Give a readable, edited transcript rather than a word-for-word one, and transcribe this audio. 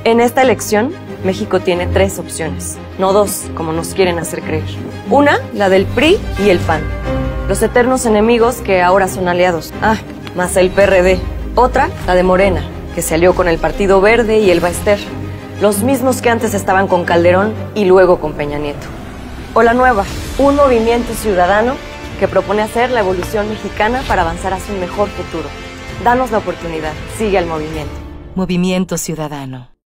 En esta elección, México tiene 3 opciones, no 2, como nos quieren hacer creer. Una, la del PRI y el PAN, los eternos enemigos que ahora son aliados. Más el PRD. Otra, la de Morena, que se alió con el Partido Verde y el Baester, los mismos que antes estaban con Calderón y luego con Peña Nieto. O la nueva, un movimiento ciudadano que propone hacer la evolución mexicana para avanzar hacia un mejor futuro. Danos la oportunidad, sigue al movimiento. Movimiento Ciudadano.